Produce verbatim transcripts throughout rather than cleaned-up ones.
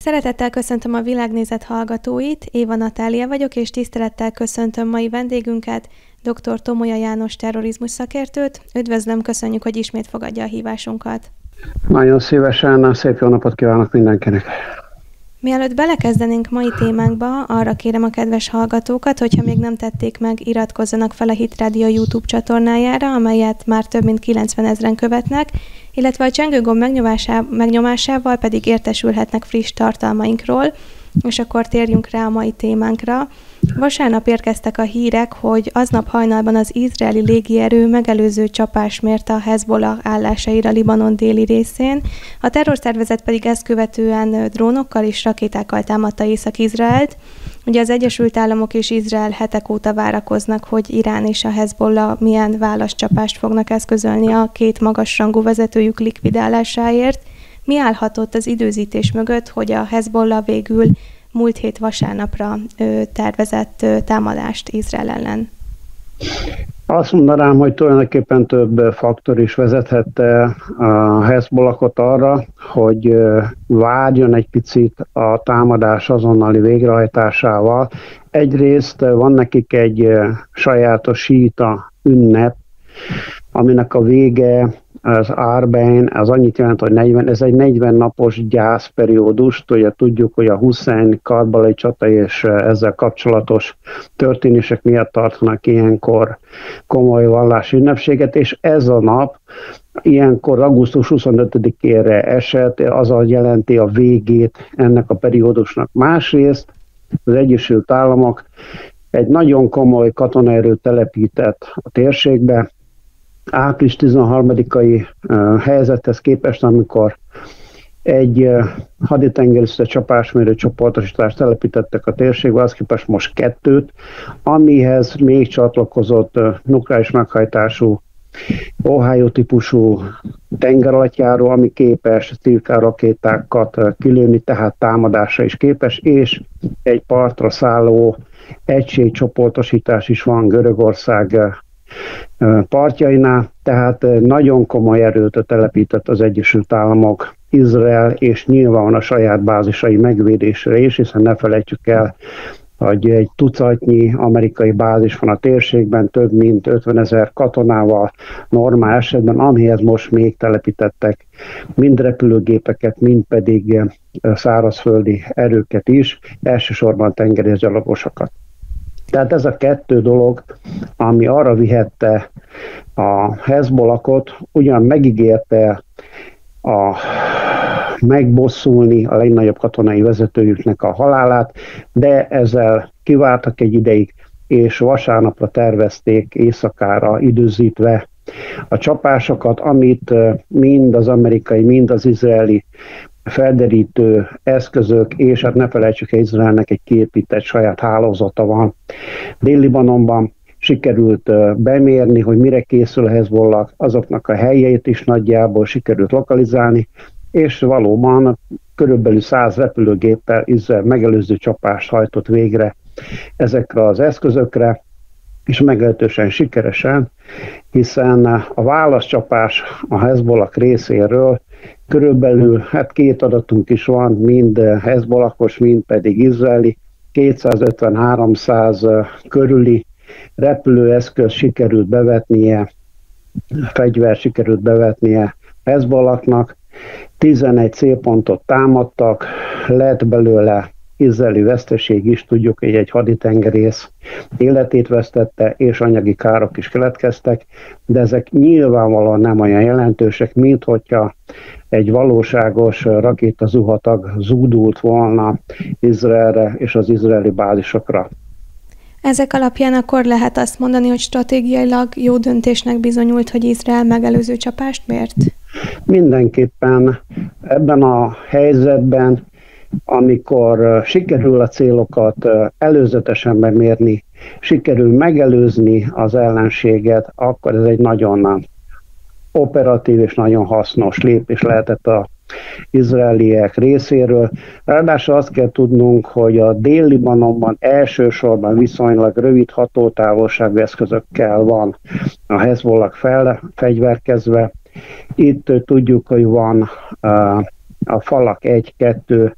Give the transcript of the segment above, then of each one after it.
Szeretettel köszöntöm a Világnézet hallgatóit, Éva Natália vagyok, és tisztelettel köszöntöm mai vendégünket, dr. Tomolya János terrorizmus szakértőt. Üdvözlöm, köszönjük, hogy ismét fogadja a hívásunkat. Nagyon szívesen, szép jó napot kívánok mindenkinek! Mielőtt belekezdenénk mai témánkba, arra kérem a kedves hallgatókat, hogyha még nem tették meg, iratkozzanak fel a Hit Radio YouTube csatornájára, amelyet már több mint kilencvenezren követnek, illetve a csengőgomb megnyomásával pedig értesülhetnek friss tartalmainkról, és akkor térjünk rá a mai témánkra. Vasárnap érkeztek a hírek, hogy aznap hajnalban az izraeli légierő megelőző csapás mért a Hezbollah állásaira Libanon déli részén, a terrorszervezet pedig ezt követően drónokkal és rakétákkal támadta Észak-Izraelt. Ugye az Egyesült Államok és Izrael hetek óta várakoznak, hogy Irán és a Hezbollah milyen válaszcsapást fognak eszközölni a két magasrangú vezetőjük likvidálásáért. Mi állhatott az időzítés mögött, hogy a Hezbollah végül múlt hét vasárnapra ö, tervezett ö, támadást Izrael ellen? Azt mondanám, hogy tulajdonképpen több faktor is vezethette a Hezbollahot arra, hogy várjon egy picit a támadás azonnali végrehajtásával. Egyrészt van nekik egy sajátos síita ünnep, aminek a vége az Arbain, az annyit jelent, hogy negyven, ez egy negyven napos gyászperiódus. Ugye tudjuk, hogy a Hussein karbálai csata és ezzel kapcsolatos történések miatt tartanak ilyenkor komoly vallási ünnepséget, és ez a nap ilyenkor augusztus huszonötödikére esett, az jelenti a végét ennek a periódusnak. Másrészt az Egyesült Államok egy nagyon komoly katonaerőt telepített a térségbe, április tizenharmadikai uh, helyzethez képest, amikor egy uh, haditengerészeti csapásmérő csoportosítást telepítettek a térségbe, az képest most kettőt, amihez még csatlakozott uh, nukleáris meghajtású Ohio típusú tengeralattjáró, ami képes Cirka rakétákat uh, kilőni, tehát támadásra is képes, és egy partra szálló egységcsoportosítás is van Görögország uh, partjainál, tehát nagyon komoly erőt telepített az Egyesült Államok, Izrael, és nyilván a saját bázisai megvédésre is, hiszen ne felejtsük el, hogy egy tucatnyi amerikai bázis van a térségben, több mint ötvenezer katonával normál esetben, amihez most még telepítettek mind repülőgépeket, mind pedig szárazföldi erőket is, elsősorban tengerészgyalogosokat. Tehát ez a kettő dolog, ami arra vihette a Hezbollahot, ugyan megígérte a megbosszulni a legnagyobb katonai vezetőjüknek a halálát, de ezzel kivártak egy ideig, és vasárnapra tervezték éjszakára időzítve a csapásokat, amit mind az amerikai, mind az izraeli felderítő eszközök, és hát ne felejtsük, hogy Izraelnek egy kiépített saját hálózata van. Dél-Libanonban sikerült bemérni, hogy mire készül a Hezbollah, azoknak a helyeit is nagyjából sikerült lokalizálni, és valóban körülbelül száz repülőgéppel Izrael megelőző csapást hajtott végre ezekre az eszközökre, és meglehetősen sikeresen, hiszen a válaszcsapás a Hezbollah részéről körülbelül, hát két adatunk is van, mind Hezbollahos, mind pedig izraeli, kétszázötven-háromszáz körüli repülőeszköz sikerült bevetnie, fegyver sikerült bevetnie Hezbollahnak, tizenegy célpontot támadtak, lett belőle izraeli veszteség is, tudjuk, hogy egy haditengerész életét vesztette, és anyagi károk is keletkeztek, de ezek nyilvánvalóan nem olyan jelentősek, mint hogyha egy valóságos rakétazuhatag zúdult volna Izraelre és az izraeli bázisokra. Ezek alapján akkor lehet azt mondani, hogy stratégiailag jó döntésnek bizonyult, hogy Izrael megelőző csapást mért? Mindenképpen ebben a helyzetben, amikor sikerül a célokat előzetesen bemérni, sikerül megelőzni az ellenséget, akkor ez egy nagyon operatív és nagyon hasznos lépés lehetett az izraeliek részéről. Ráadásul azt kell tudnunk, hogy a Dél-Libanonban elsősorban viszonylag rövid hatótávolságú eszközökkel van a Hezbollah fel, fegyverkezve. Itt tudjuk, hogy van uh, a falak egy-kettő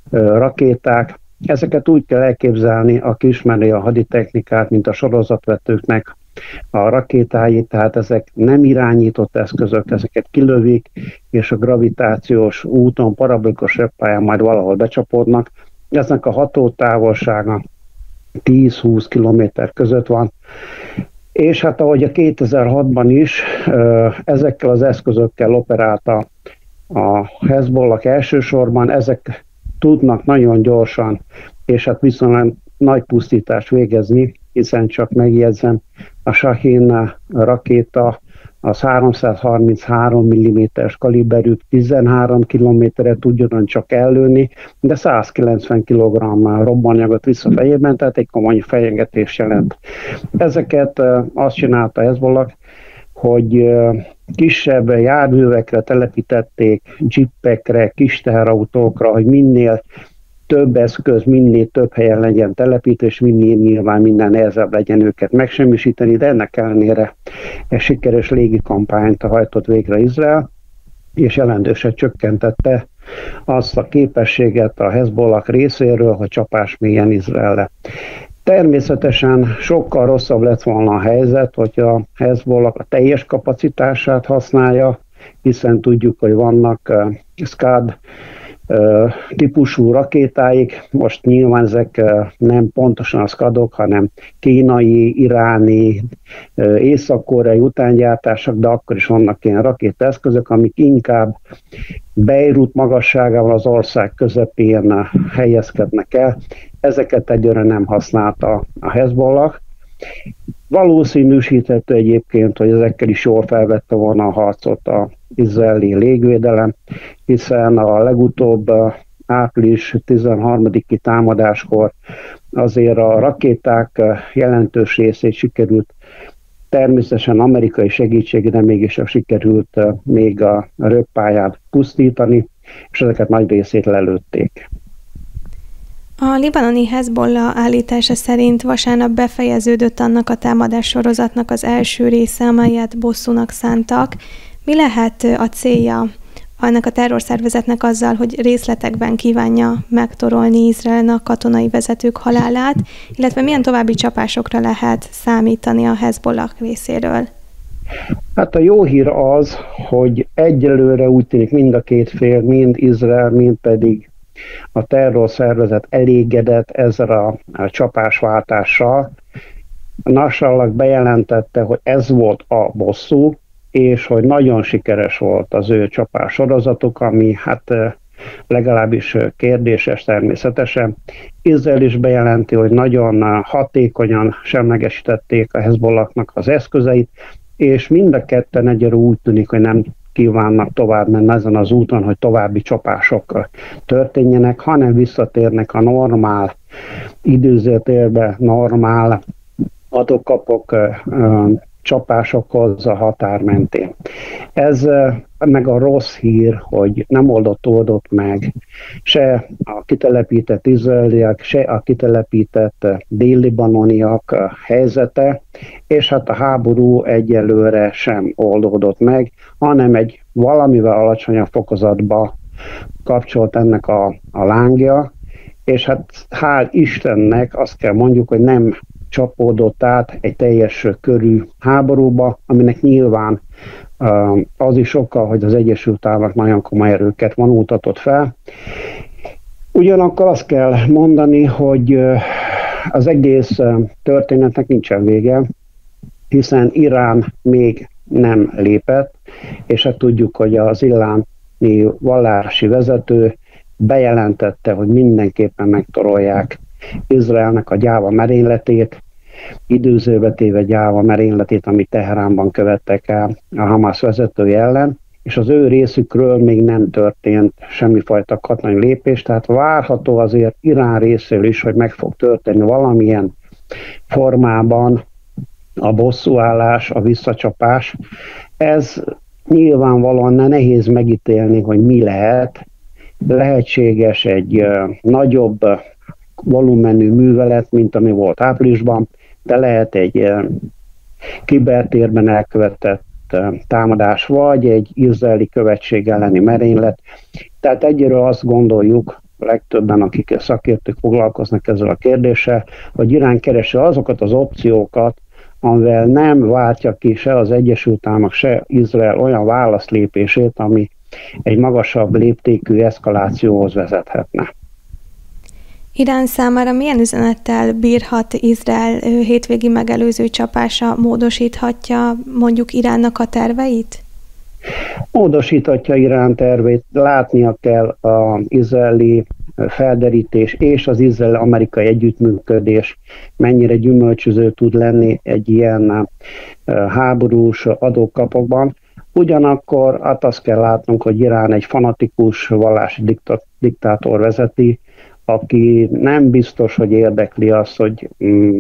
rakéták. Ezeket úgy kell elképzelni, aki ismeri a haditechnikát, mint a sorozatvetőknek a rakétáit, tehát ezek nem irányított eszközök, ezeket kilövik, és a gravitációs úton, parabolikus röppályán majd valahol becsapódnak. Eznek a hatótávolsága tíz-húsz kilométer között van, és hát ahogy a kétezer-hatban is ezekkel az eszközökkel operálta a Hezbollah elsősorban, ezek tudnak nagyon gyorsan, és hát viszonylag nagy pusztítást végezni, hiszen csak megjegyzem, a Shahin rakéta az háromszázharminchárom milliméteres kaliberű, tizenhárom kilométerre tudjon csak ellőni, de százkilencven kilogramm robbananyagot visz a fejében, tehát egy komoly fenyegetés jelent. Ezeket azt csinálta Hezbollah, hogy kisebb járművekre telepítették, jeepekre, kis teherautókra, hogy minél több eszköz, minél több helyen legyen telepítés, minél nyilván minden nehezebb legyen őket megsemmisíteni, de ennek ellenére egy sikeres légikampányt hajtott végre Izrael, és jelentősen csökkentette azt a képességet a Hezbollah részéről, hogy csapás mélyen Izraelre. Természetesen sokkal rosszabb lett volna a helyzet, hogyha a Hezbollah a teljes kapacitását használja, hiszen tudjuk, hogy vannak uh, SCAD uh, típusú rakétáik. Most nyilván ezek uh, nem pontosan a SCAD-ok, hanem kínai, iráni, uh, észak-koreai utángyártások, de akkor is vannak ilyen rakétaeszközök, amik inkább Beirut magasságával az ország közepén uh, helyezkednek el. Ezeket egyre nem használta a Hezbollah. Valószínűsíthető egyébként, hogy ezekkel is jól felvette volna a harcot az izraeli légvédelem, hiszen a legutóbb április tizenharmadiki támadáskor azért a rakéták jelentős részét sikerült, természetesen amerikai segítségre mégis sikerült még a röppályát pusztítani, és ezeket nagy részét lelőtték. A libanoni Hezbollah állítása szerint vasárnap befejeződött annak a támadás sorozatnak az első része, amelyet bosszúnak szántak. Mi lehet a célja annak a terrorszervezetnek azzal, hogy részletekben kívánja megtorolni Izraelnek katonai vezetők halálát, illetve milyen további csapásokra lehet számítani a Hezbollah részéről? Hát a jó hír az, hogy egyelőre úgy tűnik mind a két fél, mind Izrael, mind pedig a terrorszervezet elégedett ezzel a, a csapásváltással. Nasrallah bejelentette, hogy ez volt a bosszú, és hogy nagyon sikeres volt az ő csapás sorozatuk, ami hát legalábbis kérdéses természetesen. Izrael is bejelenti, hogy nagyon hatékonyan semlegesítették a Hezbollahnak az eszközeit, és mind a ketten egyre úgy tűnik, hogy nem kívánnak tovább menni ezen az úton, hogy további csapások történjenek, hanem visszatérnek a normál időzítérbe, normál adok-kapok csapásokhoz a határ mentén. Ez meg a rossz hír, hogy nem oldott oldott meg se a kitelepített izraeliek, se a kitelepített dél-libanoniak helyzete, és hát a háború egyelőre sem oldódott meg, hanem egy valamivel alacsonyabb fokozatba kapcsolt ennek a, a lángja, és hát hál' Istennek azt kell mondjuk, hogy nem csapódott át egy teljes körű háborúba, aminek nyilván uh, az is oka, hogy az Egyesült Államok nagyon komoly erőket vonultatott fel. Ugyanakkor azt kell mondani, hogy uh, az egész uh, történetnek nincsen vége, hiszen Irán még nem lépett, és hát tudjuk, hogy az iráni vallási vezető bejelentette, hogy mindenképpen megtorolják Izraelnek a gyáva merényletét, időzőbe téve gyáva merényletét, amit Teheránban követtek el a Hamas vezetője ellen, és az ő részükről még nem történt semmifajta katonai lépés, tehát várható azért Irán részéről is, hogy meg fog történni valamilyen formában a bosszúállás, a visszacsapás. Ez nyilvánvalóan nehéz megítélni, hogy mi lehet. Lehetséges egy uh, nagyobb uh, volumenű művelet, mint ami volt áprilisban, de lehet egy uh, kibertérben elkövetett uh, támadás, vagy egy izraeli követség elleni merénylet. Tehát egyről azt gondoljuk, legtöbben, akik szakértők foglalkoznak ezzel a kérdéssel, hogy Irán keresi azokat az opciókat, amivel nem váltja ki se az Egyesült Államok, se Izrael olyan válaszlépését, ami egy magasabb léptékű eszkalációhoz vezethetne. Irán számára milyen üzenettel bírhat Izrael hétvégi megelőző csapása, módosíthatja mondjuk Iránnak a terveit? Módosíthatja Irán tervét, látnia kell az izraeli felderítés és az izrael-amerikai együttműködés mennyire gyümölcsöző tud lenni egy ilyen háborús adókapokban. Ugyanakkor hát azt kell látnunk, hogy Irán egy fanatikus vallási diktátor vezeti, aki nem biztos, hogy érdekli azt, hogy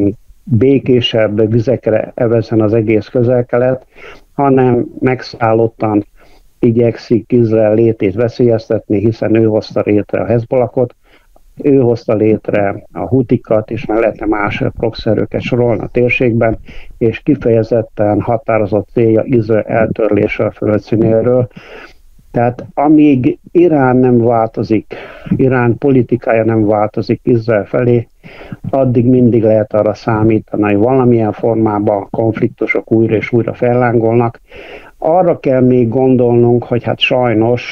békésebb vizekre evezzen az egész Közel-Kelet, hanem megszállottan igyekszik Izrael létét veszélyeztetni, hiszen ő hozta létre a Hezbollahot, ő hozta létre a hutikat, és meg lehetne más proxerőket sorolni a térségben, és kifejezetten határozott célja Izrael eltörlése a földszínéről. Tehát amíg Irán nem változik, Irán politikája nem változik Izrael felé, addig mindig lehet arra számítani, hogy valamilyen formában konfliktusok újra és újra fellángolnak. Arra kell még gondolnunk, hogy hát sajnos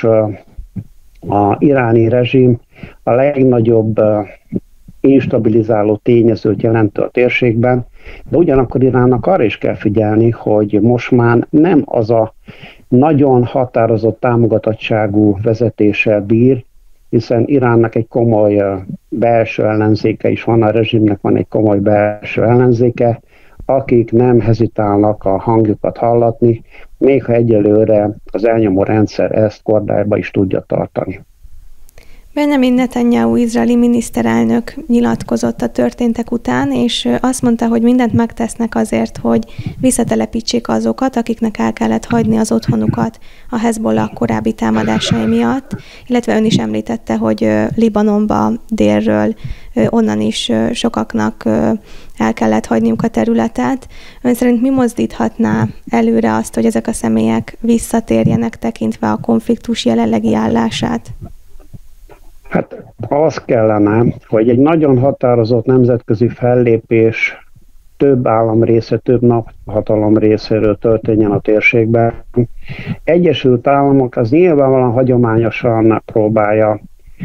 a iráni rezsim a legnagyobb instabilizáló tényezőt jelentő a térségben, de ugyanakkor Iránnak arra is kell figyelni, hogy most már nem az a nagyon határozott támogatottságú vezetéssel bír, hiszen Iránnak egy komoly belső ellenzéke is van, a rezsimnek van egy komoly belső ellenzéke, akik nem hezitálnak a hangjukat hallatni, még ha egyelőre az elnyomó rendszer ezt kordályba is tudja tartani. Benjamin Netanyahu izraeli miniszterelnök nyilatkozott a történtek után, és azt mondta, hogy mindent megtesznek azért, hogy visszatelepítsék azokat, akiknek el kellett hagyni az otthonukat a Hezbollah korábbi támadásai miatt, illetve ön is említette, hogy Libanonba délről onnan is sokaknak el kellett hagyniuk a területet. Ön szerint mi mozdíthatná előre azt, hogy ezek a személyek visszatérjenek, tekintve a konfliktus jelenlegi állását? Hát az kellene, hogy egy nagyon határozott nemzetközi fellépés több állam része, több nagyhatalom részéről történjen a térségben. Egyesült Államok az nyilvánvalóan hagyományosan próbálja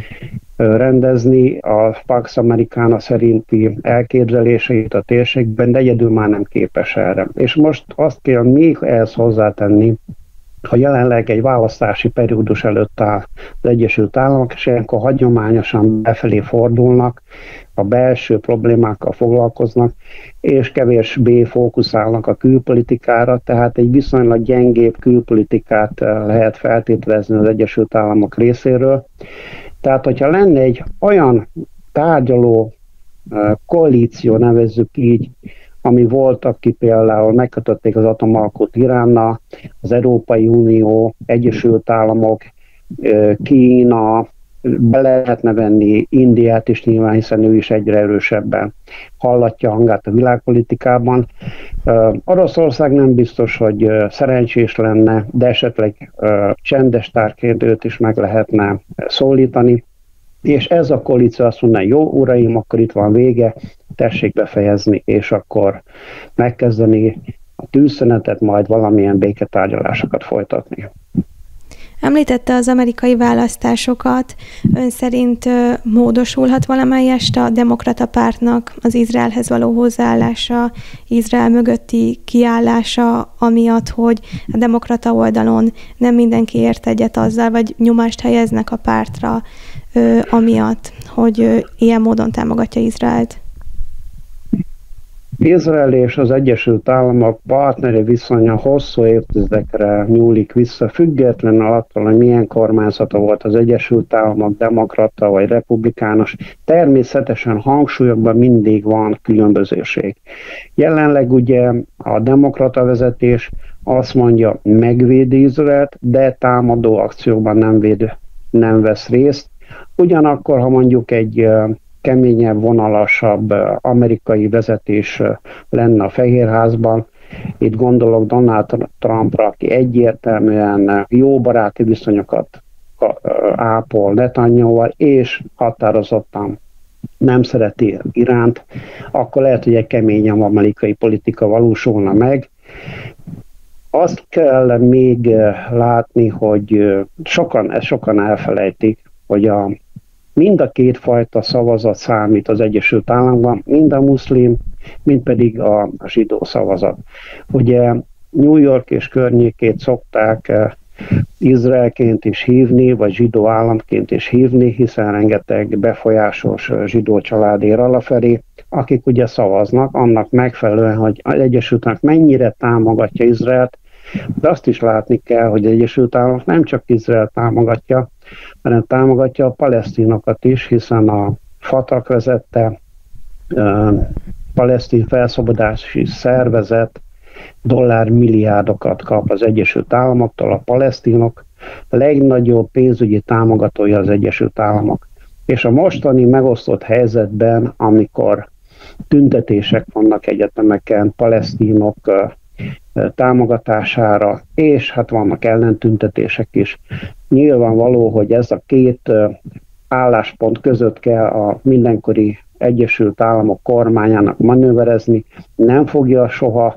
rendezni a Pax Americana szerinti elképzeléseit a térségben, de egyedül már nem képes erre. És most azt kell még ehhez hozzátenni, ha jelenleg egy választási periódus előtt áll az Egyesült Államok, és ilyenkor hagyományosan befelé fordulnak, a belső problémákkal foglalkoznak, és kevésbé fókuszálnak a külpolitikára, tehát egy viszonylag gyengébb külpolitikát lehet feltételezni az Egyesült Államok részéről. Tehát, hogyha lenne egy olyan tárgyaló koalíció, nevezzük így, ami volt, aki például megkötötték az atomalkot Iránnal, az Európai Unió, Egyesült Államok, Kína, be lehetne venni Indiát is nyilván, hiszen ő is egyre erősebben hallatja hangát a világpolitikában. Oroszország nem biztos, hogy szerencsés lenne, de esetleg csendes tárként őt is meg lehetne szólítani. És ez a koalíció azt mondja, jó uraim, akkor itt van vége, tessék befejezni, és akkor megkezdeni a tűzszünetet, majd valamilyen béketárgyalásokat folytatni. Említette az amerikai választásokat. Ön szerint módosulhat valamelyest a demokrata pártnak az Izraelhez való hozzáállása, Izrael mögötti kiállása, amiatt, hogy a demokrata oldalon nem mindenki ért egyet azzal, vagy nyomást helyeznek a pártra, amiatt, hogy ilyen módon támogatja Izraelt? Izrael és az Egyesült Államok partneri viszonya hosszú évtizedekre nyúlik vissza, függetlenül attól, hogy milyen kormányzata volt az Egyesült Államok, demokrata vagy republikánus. Természetesen hangsúlyokban mindig van különbözőség. Jelenleg ugye a demokrata vezetés azt mondja, megvédi Izraelt, de támadó akcióban nem, véd, nem vesz részt. Ugyanakkor, ha mondjuk egy keményebb, vonalasabb amerikai vezetés lenne a Fehérházban. Itt gondolok Donald Trumpra, aki egyértelműen jó baráti viszonyokat ápol Netanyahuval, és határozottan nem szereti Iránt, akkor lehet, hogy egy keményen amerikai politika valósulna meg. Azt kell még látni, hogy sokan, ezt sokan elfelejtik, hogy a, mind a két fajta szavazat számít az Egyesült Államokban, mind a muszlim, mind pedig a zsidó szavazat. Ugye New York és környékét szokták Izraelként is hívni, vagy zsidó államként is hívni, hiszen rengeteg befolyásos zsidó család ér alafelé, akik ugye szavaznak annak megfelelően, hogy az Egyesült Államok mennyire támogatja Izraelt, de azt is látni kell, hogy az Egyesült Államok nem csak Izrael támogatja, hanem támogatja a palesztinokat is, hiszen a Fatah vezette uh, palesztin felszabadulási szervezet dollármilliárdokat kap az Egyesült Államoktól, a palesztinok legnagyobb pénzügyi támogatója az Egyesült Államok. És a mostani megosztott helyzetben, amikor tüntetések vannak egyetemeken palesztinok támogatására, és hát vannak ellentüntetések is, nyilvánvaló, hogy ez a két álláspont között kell a mindenkori Egyesült Államok kormányának manőverezni, nem fogja soha,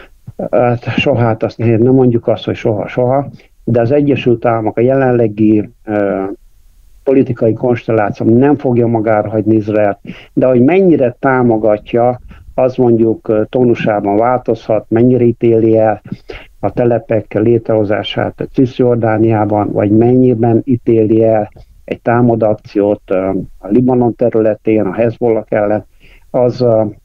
soha, hát azt nem mondjuk azt, hogy soha-soha, de az Egyesült Államok a jelenlegi uh, politikai konstelláció nem fogja magára hagyni Izraelt, de hogy mennyire támogatja, az mondjuk tónusában változhat, mennyire ítéli el a telepek létrehozását Cisjordániában, vagy mennyiben ítéli el egy támadakciót a Libanon területén, a Hezbollah ellen, az,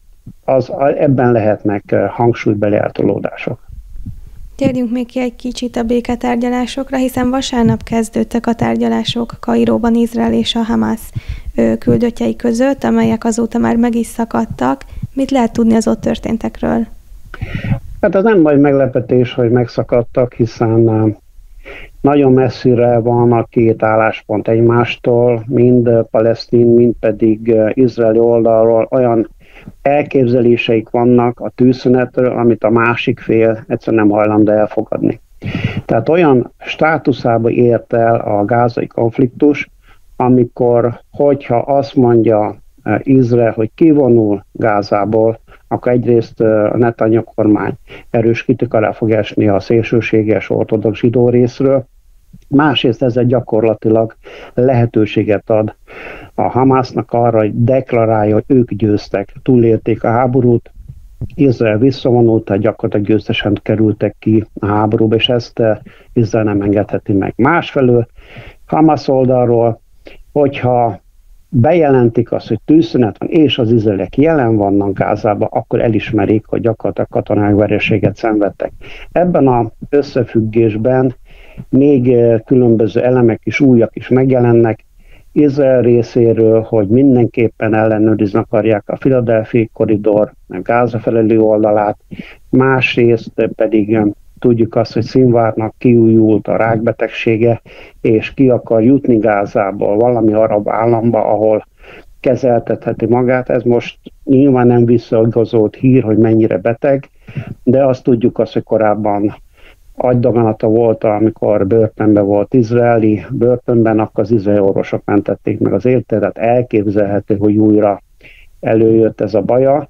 az ebben lehetnek hangsúlybeli eltolódások. Térjünk még ki egy kicsit a béketárgyalásokra, hiszen vasárnap kezdődtek a tárgyalások Kairóban Izrael és a Hamász küldöttjei között, amelyek azóta már meg is szakadtak. Mit lehet tudni az ott történtekről? Hát az nem nagy meglepetés, hogy megszakadtak, hiszen nagyon messzire van a két álláspont egymástól, mind palesztin, mind pedig izraeli oldalról olyan elképzeléseik vannak a tűzszünetről, amit a másik fél egyszerűen nem hajlandó elfogadni. Tehát olyan státuszába ért el a gázai konfliktus, amikor, hogyha azt mondja Izrael, hogy kivonul Gázából, akkor egyrészt a Netanyahu kormány erős kritikára fog esni a szélsőséges ortodox zsidó részről, másrészt ezzel gyakorlatilag lehetőséget ad a Hamásznak arra, hogy deklarálja, hogy ők győztek, túlélték a háborút, Izrael visszavonult, tehát gyakorlatilag győztesen kerültek ki a háborúba, és ezt Izrael nem engedheti meg. Másfelől Hamász oldalról, hogyha bejelentik azt, hogy tűzszünet van, és az izraeliek jelen vannak Gázában, akkor elismerik, hogy gyakorlatilag katonai vereséget szenvedtek. Ebben az összefüggésben még különböző elemek is, újak is megjelennek. Izrael részéről, hogy mindenképpen ellenőrizni akarják a Philadelphia korridor, a Gáza felelő oldalát, másrészt pedig tudjuk azt, hogy Színvárnak kiújult a rákbetegsége, és ki akar jutni Gázából valami arab államba, ahol kezeltetheti magát. Ez most nyilván nem visszaigazolt hír, hogy mennyire beteg, de azt tudjuk azt, hogy korábban agydaganata volt, amikor börtönben volt izraeli börtönben, akkor az izraeli orvosok mentették meg az életet, tehát elképzelhető, hogy újra előjött ez a baja.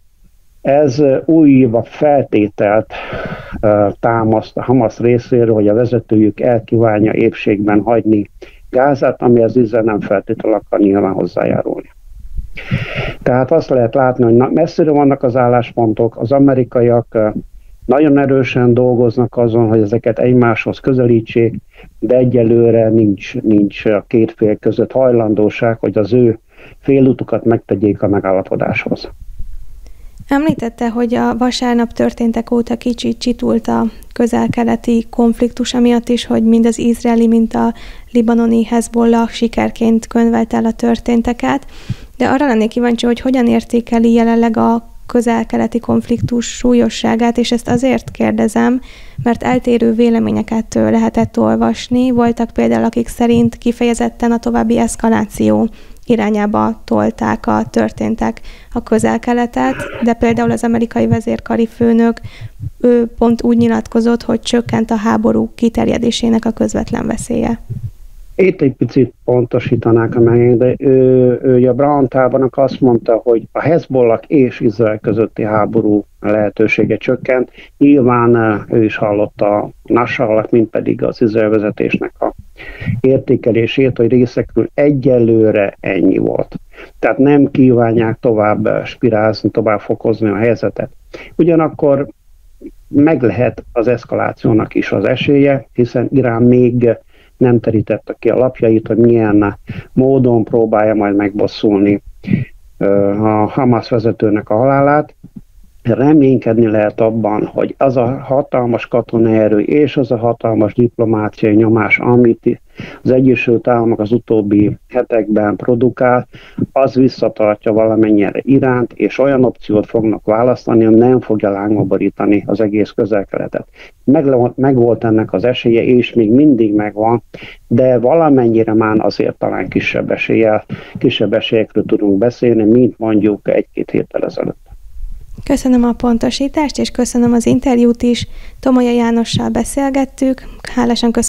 Ez újra feltételt uh, támaszt a Hamasz részéről, hogy a vezetőjük elkívánja épségben hagyni Gázát, ami az Izrael nem feltétlenül akar nyilván hozzájárulni. Tehát azt lehet látni, hogy messzire vannak az álláspontok, az amerikaiak uh, nagyon erősen dolgoznak azon, hogy ezeket egymáshoz közelítsék, de egyelőre nincs, nincs a két fél között hajlandóság, hogy az ő félutukat megtegyék a megállapodáshoz. Említette, hogy a vasárnap történtek óta kicsit csitult a közel-keleti konfliktus, amiatt is, hogy mind az izraeli, mind a libanoni Hezbollah sikerként könyvelte el a történteket, de arra lennék kíváncsi, hogy hogyan értékeli jelenleg a közel-keleti konfliktus súlyosságát, és ezt azért kérdezem, mert eltérő véleményeket lehetett olvasni. Voltak például, akik szerint kifejezetten a további eszkaláció irányába tolták a történtek a közel-keletet, de például az amerikai vezérkari főnök, ő pont úgy nyilatkozott, hogy csökkent a háború kiterjedésének a közvetlen veszélye. Itt egy picit pontosítanák, amely, de ő, ő a Brantábanak azt mondta, hogy a Hezbollah és Izrael közötti háború lehetősége csökkent. Nyilván ő is hallotta a Nasrallah, mint pedig az Izrael vezetésnek a értékelését, hogy részekről egyelőre ennyi volt. Tehát nem kívánják tovább spirálni, tovább fokozni a helyzetet. Ugyanakkor meg lehet az eszkalációnak is az esélye, hiszen Irán még nem terítette ki a lapjait, hogy milyen módon próbálja majd megbosszulni a Hamas vezetőnek a halálát. Reménykedni lehet abban, hogy az a hatalmas katonai erő és az a hatalmas diplomáciai nyomás, amit az Egyesült Államok az utóbbi hetekben produkál, az visszatartja valamennyire Iránt, és olyan opciót fognak választani, ami nem fogja lángba borítani az egész Közel-Keletet. Meg, meg volt ennek az esélye, és még mindig megvan, de valamennyire már azért talán kisebb eséllyel, kisebb esélyekről tudunk beszélni, mint mondjuk egy-két héttel ezelőtt. Köszönöm a pontosítást, és köszönöm az interjút is. Tomolya Jánossal beszélgettük. Hálásan köszönöm